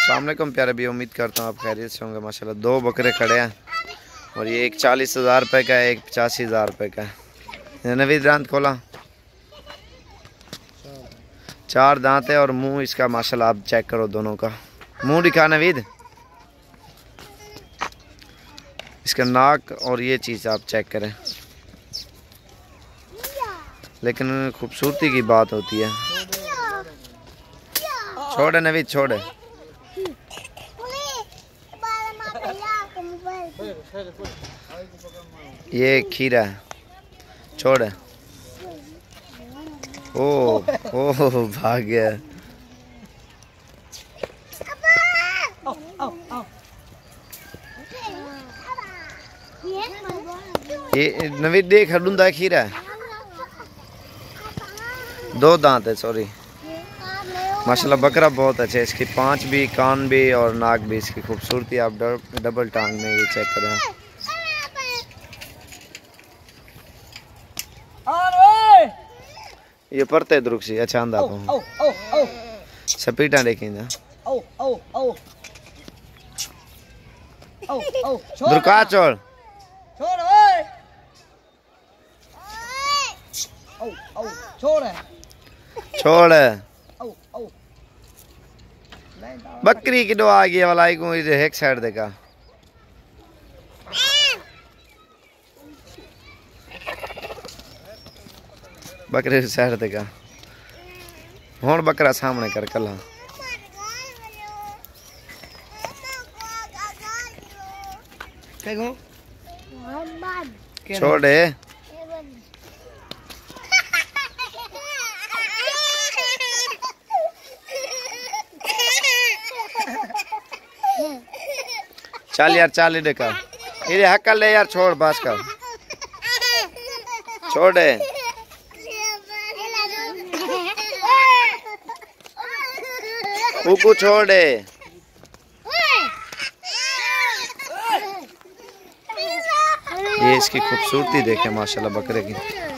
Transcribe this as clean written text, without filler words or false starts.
अस्सलाम वालेकुम प्यारे भी, उम्मीद करता हूँ आप खैरियत से होंगे। माशाल्लाह दो बकरे खड़े हैं और ये एक 40,000 रुपये का है, एक 85,000 रुपये का है। नवीद दांत खोला, 4 दांत है और मुंह इसका माशाल्लाह आप चेक करो, दोनों का मुंह दिखा नवीद, इसका नाक और ये चीज़ आप चेक करें। लेकिन खूबसूरती की बात होती है। छोड़े नवीद छोड़े, ये खीरा है, छोड़े। ओ भाग गया। ये नवीद देख हडूंदा खीरा है, 2 दांत है, सॉरी। माशाल्लाह बकरा बहुत अच्छा है, इसकी 5 भी, कान भी और नाक भी इसकी खूबसूरती आप डबल टांग में ये चेक करें। ये परते द्रुक सी अच्छा आंदा को सपीटा देखें जा दुर्का छोड़ छोड़ बकरी की दो आ गई वाला को एक साइड देखा। बकरी साइड देखा हुण बकरा सामने कर कला छोड़े। चल यार चल देखा ये हक ले यार, छोड़ बस कर, छोड़े। ऊको छोड़े। ये इसकी खूबसूरती देखे माशाल्लाह बकरे की।